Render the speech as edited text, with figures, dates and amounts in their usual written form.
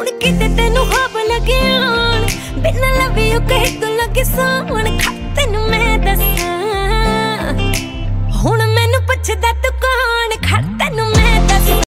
ਹੁਣ ਕਿਤੇ ਤੈਨੂੰ ਖਾਬ ਲੱਗੇ ਆਣ, ਬਿਨਾਂ ਲਵ ਯੂ ਕਹੇ ਤੂੰ ਲੱਗੇ ਸੌਣ। ਖੜ ਤੈਨੂੰ ਮੈਂ ਦੱਸਾਂ, ਹੁਣ ਮੈਨੂੰ ਪੁੱਛਦਾ ਤੂੰ ਕੌਣ, ਖੜ ਤੈਨੂੰ